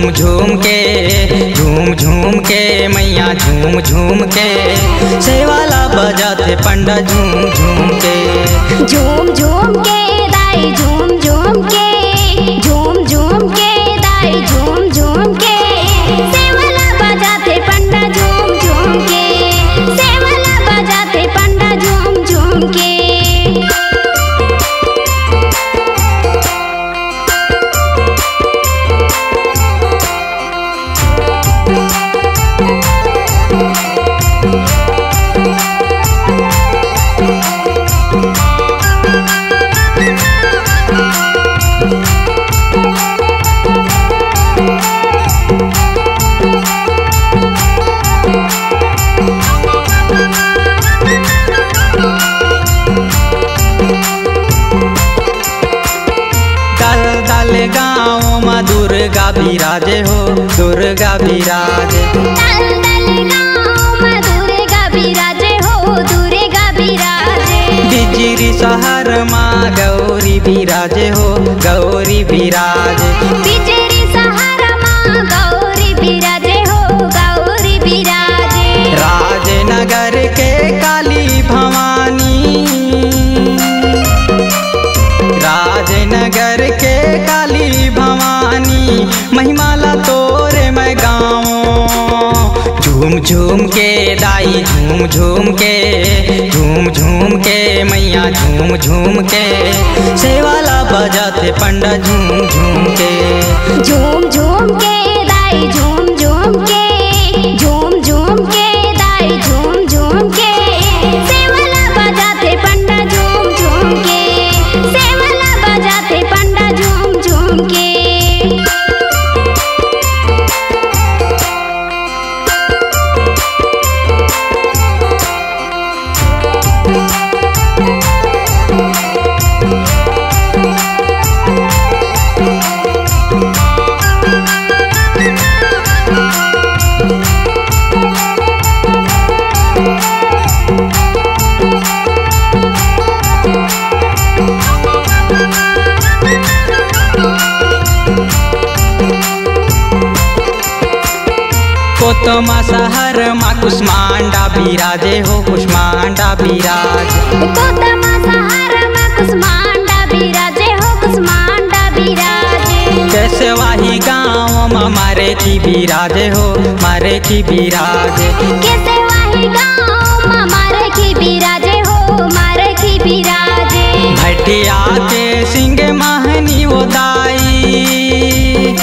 झूम झूम के मैया झूम झूम के सेवाला बजाते पंडा झूम झूम के झूम झूम के दाई झूम झूम के झूम झूम के दाई झूम झूम के सेवाला बजाते पंडा झूम झूम के सेवाला बजाते पंडा झूम झूम के। गाँव में दुर्गा बिराजे हो दुर्गा बिराजे गाँव में दुर्गा बिराजे हो दुर्गा बिराजे। बिजरी शहर में गौरी बिराजे हो गौरी बिराजे बिजरी शहर में गौरी बिराजे हो गौरी बिराजे। राजनगर के काली भवानी राजनगर के काली भवानी महिमाला तोरे मैं गाँव झूम झूम के दाई झूम झूम के मैया झूम झूम के सेवाला बजाते पंडा झूम झूम के झूम झूम के दाई झूम झूम के झूम झूम के दाई झूम झूम के सेवाला बजाते पंडा झूम झूम के सेवाला बजाते पंडा झूम झूम के। कोतमा शहर में कुष्मांडा बिराजे हो कुष्मांडा बिराजे कोतमा शहर में कुष्मांडा बिराजे हो कुष्मांडा बिराजे। केसवाही गाँव में मारे की बिराजे हो मारे की बिराजे केसवाही गाँव में मारे की बिराजे हो मारे की बिराजे। भटिया के सिंह महनी वो दाई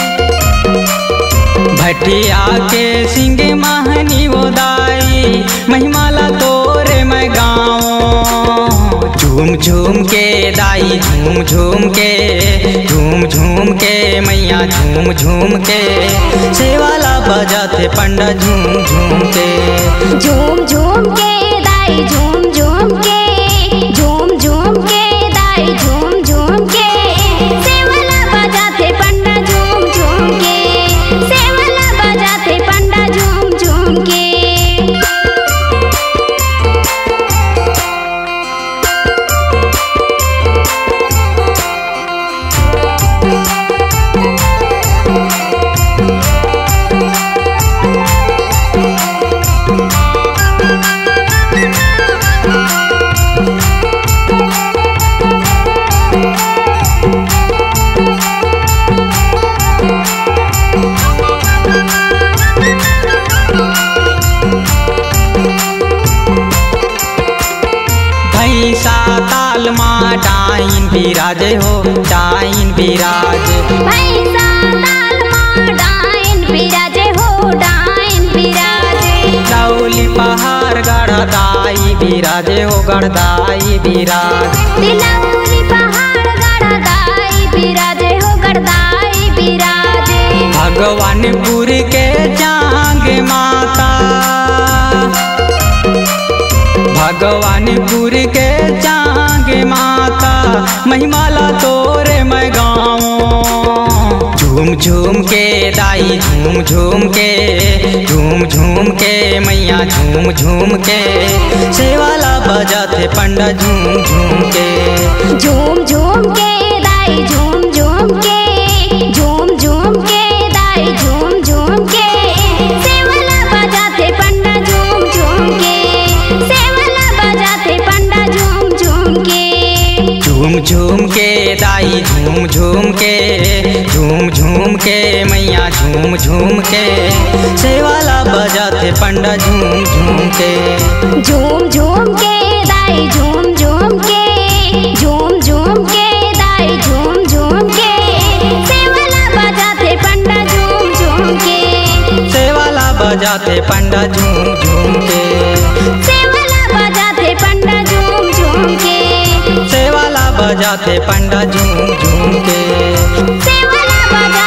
भटिया के सिंह महनी वो दाई महिमाला तोरे मैं गाँव झूम झूम के दाई झूम झूम के मैया झूम झूम के सेवाला बजाते पंडा झूम झूम के झूम झूम के दाई झूम झूम के झूम झूम के दाई झूम झूम के सेवाला बजाते पंडा झूम झूम के सेवाला बजाते पंडा झूम झूम के। ताल माँ डाइन बिराजे हो डाइन बिराजे भैंसा ताल माँ डाइन बिराजे हो डाइन बिराजे। लौली पहाड़ गढ़दाई बिराजे हो गढ़दाई बिराजे लौली पहाड़ गढ़दाई बिराजे हो गढ़दाई बिराजे। भगवानपुर के जांग माता भगवानपुर के जांग माता महिमाला तोरे मैं गाँव झूम झूम के दाई झूम झूम के मैया झूम झूम के सेवाला बजाते पंडा झूम झूम के झूम झूम के दाई झूम झूम के झूम झूम के दाई झूम झूम झूम के दाई झूम झूम के मैया झूम झूम के सेवाला बजाते पंडा झूम झूम के झूम झूम के दाई झूम झूम के झूम झूम के दाई झूम झूम के सेवाला बजाते पंडा झूम झूम के सेवाला बजाते पंडा झूम झूम के सेवाला बजाते पंडा झूम झूम के सेवाला बजाते पंडा झूम झूम के सेवाला बजाते